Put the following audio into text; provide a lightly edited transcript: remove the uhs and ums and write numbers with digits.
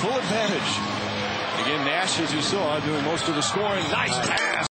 full advantage. Again, Nash, as you saw, doing most of the scoring. Nice pass.